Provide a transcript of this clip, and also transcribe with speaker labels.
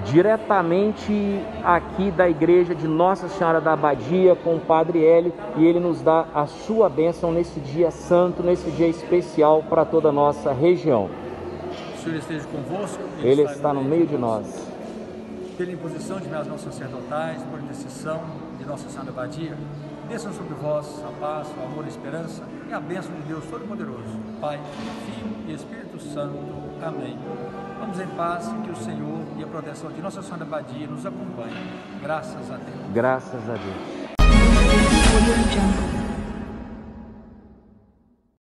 Speaker 1: diretamente aqui da igreja de Nossa Senhora da Abadia com o Padre Hélio, e ele nos dá a sua bênção nesse dia santo, nesse dia especial para toda a nossa região.
Speaker 2: O Senhor esteja convosco.
Speaker 1: Ele está no meio de nós.
Speaker 2: Pela imposição de minhas mãos sacerdotais, por intercessão de Nossa Senhora da Abadia, desçam sobre vós a paz, o amor, a esperança e a bênção de Deus Todo-Poderoso, Pai, Filho e Espírito Santo. Amém. Vamos em paz e que o Senhor e a proteção de Nossa Senhora da Abadia nos acompanhem. Graças a Deus.
Speaker 1: Graças a Deus.